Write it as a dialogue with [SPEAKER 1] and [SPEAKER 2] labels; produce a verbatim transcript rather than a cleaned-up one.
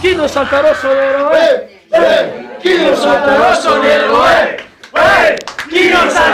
[SPEAKER 1] Chi non salta rosso nero è?
[SPEAKER 2] Eh, eh, chi non salta rosso nero è? Eh, chi non salta